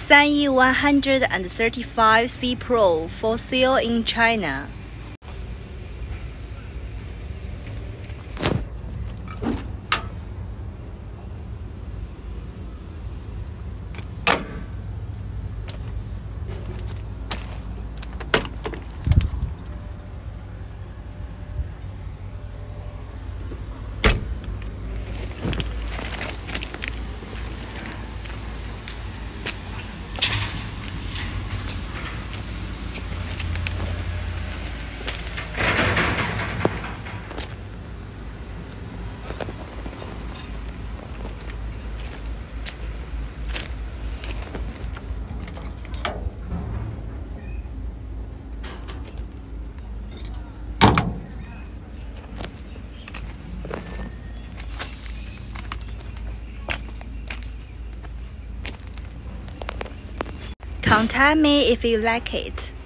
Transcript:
Sanyi 135C Pro for sale in China. Contact me if you like it.